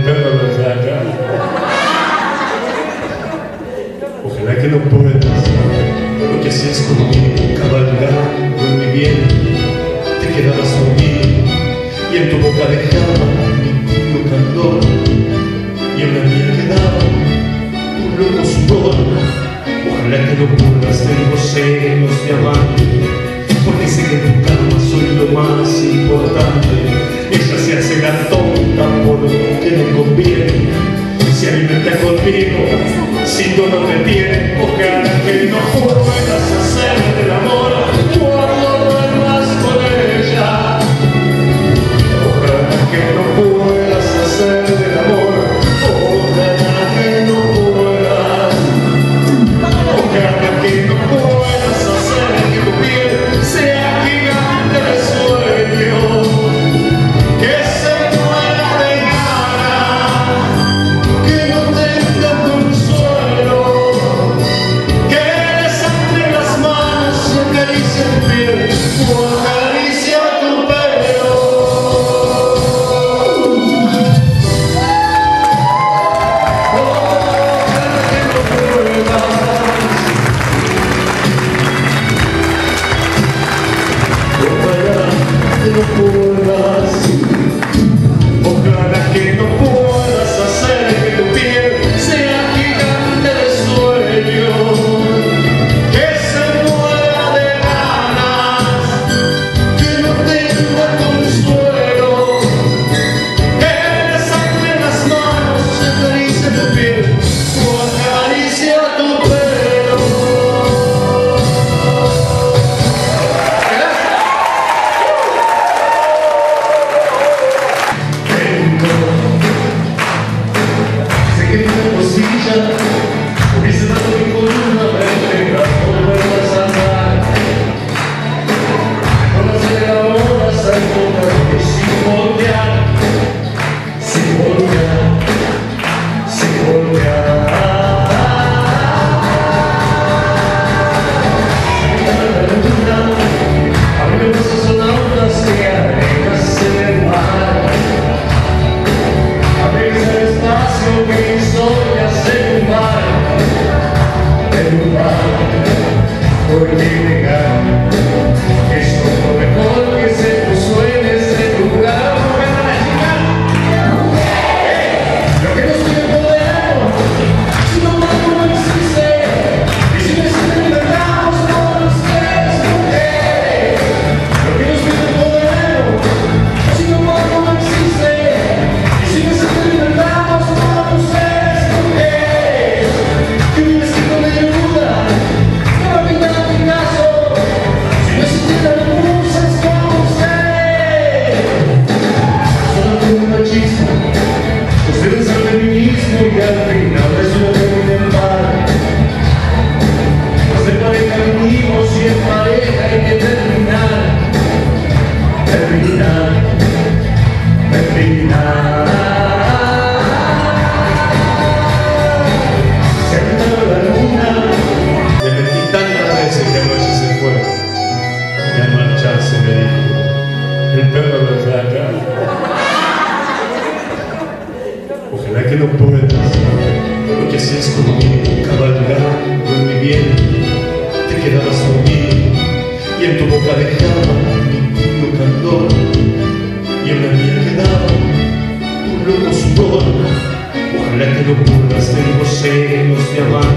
perro de acá. Ojalá que no puedas, porque así es como cabalgando en mi bien, te quedabas dormido y en tu boca dejaba mi tibio candor y en la mía quedaba un loco sudor. Ojalá que no puedas, tengo celos de amante, porque sé que en tu cama soy lo más importante. Ella se hace la tonta porque le conviene, se alimenta conmigo, si tú no te tienes. Ojalá que no puedas hacer el amor cuando duermas con ella. Ojalá que no puedas hacer el amor. Ojalá que no puedas. Ojalá que no puedas hacer que tu piel sea gigante de sueño, que se muera de ganas, que no tenga consuelo, que le sangre las manos y acaricie tu piel o acaricia tu pelo. Ojalá que no puedas. Ojalá que no puedas hacer que tu piel sea gigante de sueño, que se muera de ganas, que no tenga consuelo, que le sangre las manos y acaricie tu piel o acaricia tu pelo. Hubiese dado mi columna vertebral por verlas andar, con las elevadoras al tocarme sin voltear, sin voltear, sin voltear. A mí me gustan sonautas que arenas en el mar, a veces el espacio que historias en un bar, por qué negar, es lo mejor que se puso en este lugar. Lo que nos pide podemos, si no más no existe, y si necesitamos con ustedes mujeres. Lo que nos pide podemos, si no más no existe, y si necesitamos con ustedes mujeres. Que un vestido de ayuda, que va a pintar a Picasso, si necesitan musas como ustedes. Solo tengo una chispa, ustedes al feminismo y al final es una termina en par. Pues de pareja venimos y en pareja hay que terminar, terminar, terminar. Me dijo el perro de acá. Ojalá que no puedas, porque así es como cabalgando en mi bien, te quedabas dormido y en tu boca dejaba mi tibio candor y en la mía quedaba un loco sudor. Ojalá que no puedas, tengo celos de amante,